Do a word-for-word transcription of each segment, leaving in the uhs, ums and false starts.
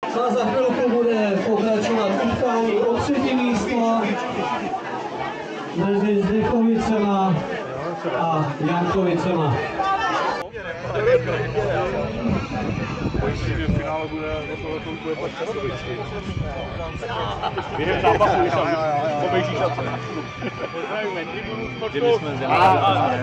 A za chvilku bude pokračovat utkání o třetí místo mezi Zdechovicema a Jankovicema. V finále bude to bude pak Čarovičky. Během zápasu už tam poběží šace. Kdyby jsme zjeli.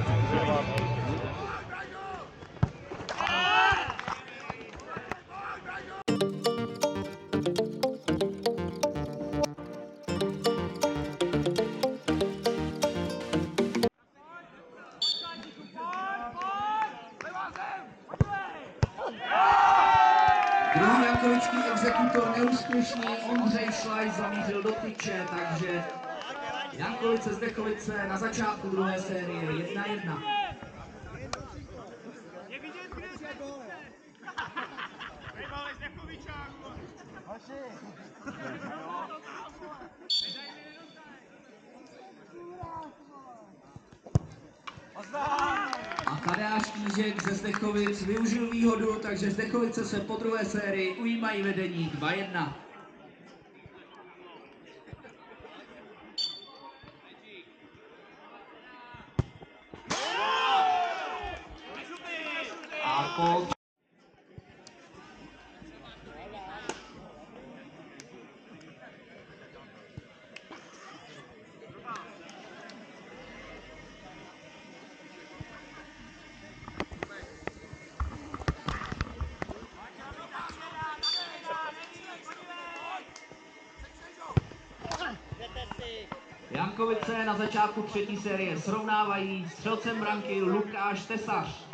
Druhý jankovičský exekutor neúspěšný Ondřej Šlaj zamířil do tyče, takže Jankovice Zdechovice na začátku druhé série jedna jedna. A Tadeáš Knížek ze Zdechovic využil výhodu, takže Zdechovice se po druhé sérii ujímají vedení dva jedna. A Jankovice na začátku třetí série srovnávají střelcem branky Lukáš Tesař.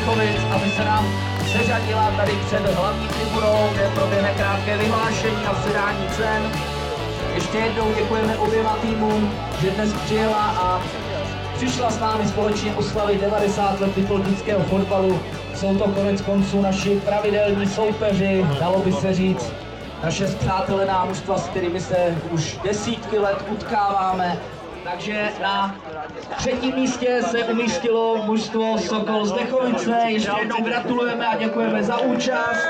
Zdechovic, aby se nám seřadila tady před hlavní tribunou, kde proběhne krátké vyhlášení a předání cen. Ještě jednou děkujeme oběma týmům, že dnes přijela a přišla s námi společně oslavit devadesát let lipolitického fotbalu. Jsou to konec konců naši pravidelní soupeři, dalo by se říct, naše spřátelená mužstva, s kterými se už desítky let utkáváme. Takže na třetím místě se umístilo mužstvo Sokol Zdechovice. Ještě jednou gratulujeme a děkujeme za účast.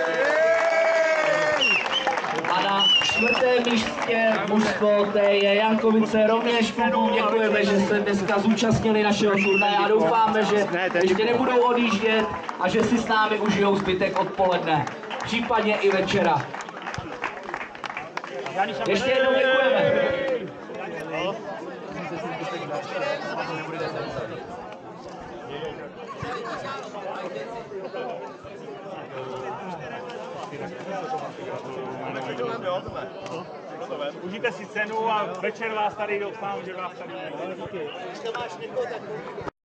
A na čtvrtém místě mužstvo té je Jankovice. Rovněž klubům děkujeme, že se dneska zúčastnili našeho turnaje a doufáme, že ještě nebudou odjíždět a že si s námi užijou zbytek odpoledne, případně i večera. Ještě jednou děkujeme. Užijte si cenu a večer vás tady doufám, že vás tady